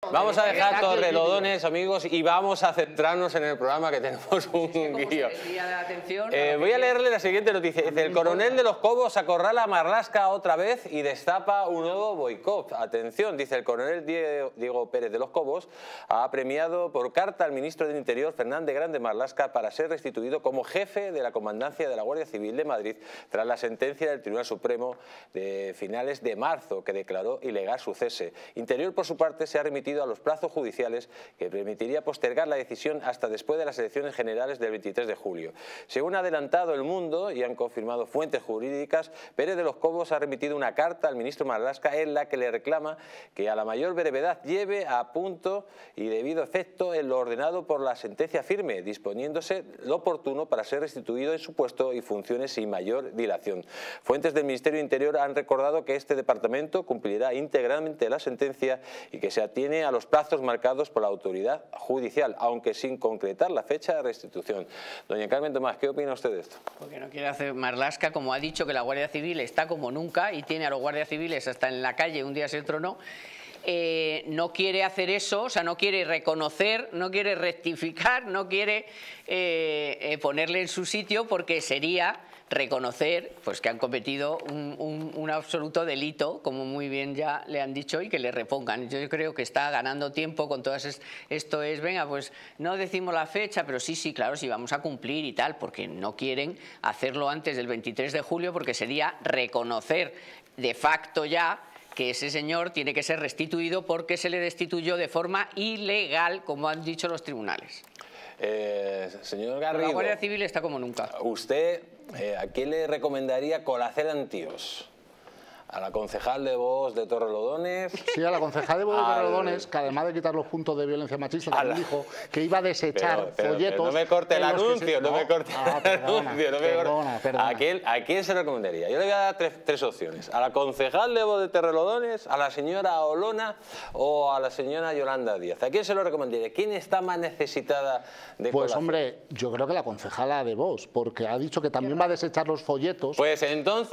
Vamos a dejar Torrelodones, amigos, y vamos a centrarnos en el programa, que tenemos un guío. Voy a leerle la siguiente noticia. Dice: el coronel de Los Cobos acorrala a Marlaska otra vez y destapa un nuevo boicot. Atención, dice: el coronel Diego Pérez de Los Cobos ha premiado por carta al ministro del Interior, Fernández Grande Marlaska, para ser restituido como jefe de la comandancia de la Guardia Civil de Madrid tras la sentencia del Tribunal Supremo de finales de marzo, que declaró ilegal su cese. Interior, por su parte, se ha remitido a los plazos judiciales que permitiría postergar la decisión hasta después de las elecciones generales del 23 de julio. Según ha adelantado El Mundo y han confirmado fuentes jurídicas, Pérez de Los Cobos ha remitido una carta al ministro Marlaska en la que le reclama que a la mayor brevedad lleve a punto y debido efecto en lo ordenado por la sentencia firme, disponiéndose lo oportuno para ser restituido en su puesto y funciones sin mayor dilación. Fuentes del Ministerio de Interior han recordado que este departamento cumplirá íntegramente la sentencia y que se atiene a los plazos marcados por la autoridad judicial, aunque sin concretar la fecha de restitución. Doña Carmen Tomás, ¿qué opina usted de esto? Porque no quiere hacer Marlaska, como ha dicho, que la Guardia Civil está como nunca y tiene a los guardias civiles hasta en la calle, un día sí, otro no. No quiere hacer eso, o sea, no quiere reconocer, no quiere rectificar, no quiere ponerle en su sitio, porque sería reconocer pues que han cometido un absoluto delito, como muy bien ya le han dicho, y que le repongan. Yo creo que está ganando tiempo con todas esto es, venga, pues no decimos la fecha, pero sí, claro, sí vamos a cumplir y tal, porque no quieren hacerlo antes del 23 de julio, porque sería reconocer de facto ya que ese señor tiene que ser restituido porque se le destituyó de forma ilegal, como han dicho los tribunales. Señor Garrido, la Guardia Civil está como nunca. ¿Usted a quién le recomendaría conocer Antíos? ¿A la concejal de Vox de Torrelodones? Sí, a la concejal de Vox de Torrelodones, que además de quitar los puntos de violencia machista, también dijo que iba a desechar folletos. No me corte el anuncio, no me corte el anuncio. Perdona. ¿A quién se recomendaría? Yo le voy a dar tres opciones. ¿A la concejal de Vox de Torrelodones, a la señora Olona o a la señora Yolanda Díaz? ¿A quién se lo recomendaría? ¿Quién está más necesitada de Pues hombre, yo creo que la concejala de Vox, porque ha dicho que también va a desechar los folletos. Pues entonces...